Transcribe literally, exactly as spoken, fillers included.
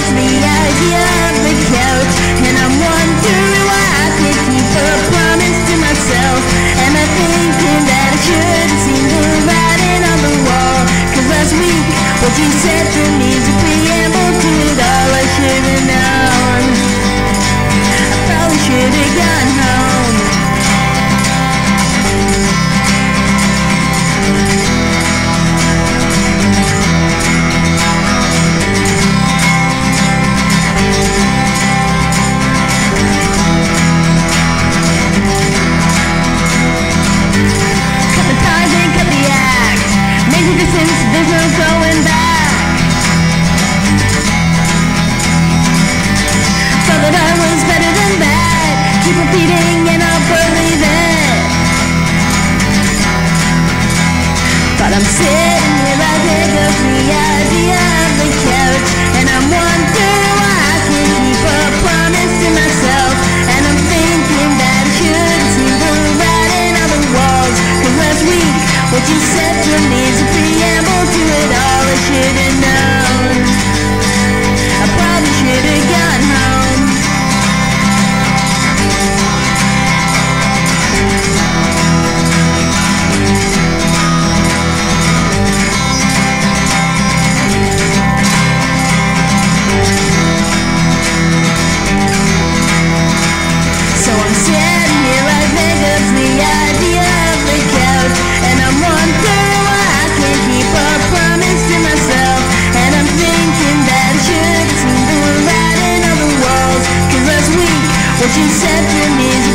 against the idea of the couch, and I'm wondering why I can't keep a promise to myself. And I'm thinking that I should have seen the writing on the wall, 'cause last week what you said to me is a preamble to it all. I should have known. I probably should have gone home. There's no going back. Thought that I was better than that. Keep repeating and I'll believe it. But I'm sitting here right there with the idea of the couch, and I'm wondering why I can't keep a promise to myself. And I'm thinking that I should have seen the writing on the walls, 'cause last week what you said to me is a preamble to it all. I should have known. I probably should have gone home. So I'm sitting here right there with the idea of the couch, and I'm wondering why I can't keep a promise to myself. And I'm thinking that I should have seen the writing on the walls, 'cause last week what you said to me is